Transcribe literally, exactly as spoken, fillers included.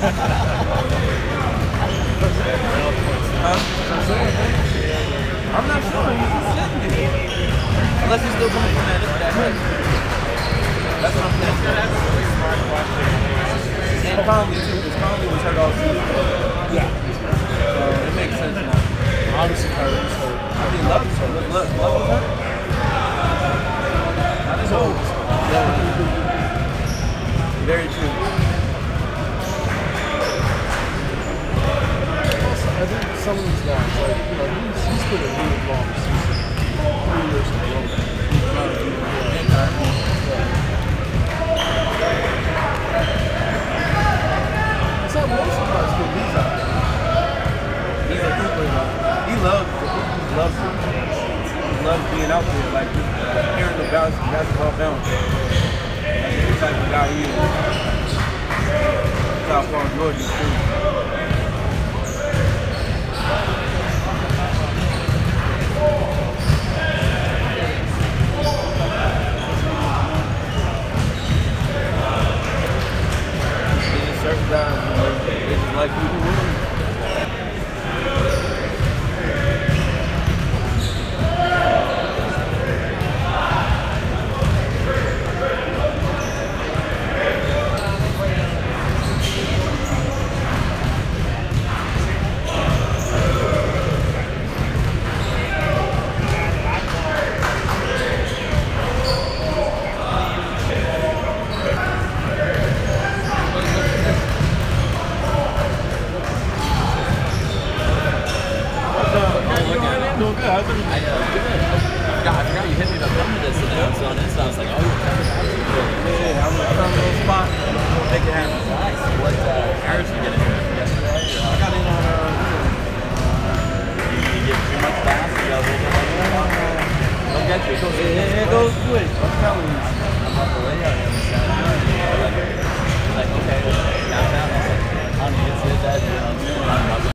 I'm not sure. He's just sitting there. Unless he's still coming from that, that hurt. That's what I'm saying. That's a really smart question. And Conley, too, because Conley was hurt all season. Yeah. So it makes sense now. Obviously, Kyrie was hurt. I mean, Love was hurt. Love, Love was hurt? Not his old. Yeah. Very true. I think some of these guys, like, you know, he's, he's been a really long season. Three years in a row. It's not most of guys good he's out there. He's a hooper, though. He loves it. He loves it. He loves being out there, like, hearing the bounce, basketball bounce. That's the type of guy he is. South Park, Georgia, too. Certain guys, you know, they just like you to win. It goes quick. I'm telling you. I'm on the way out.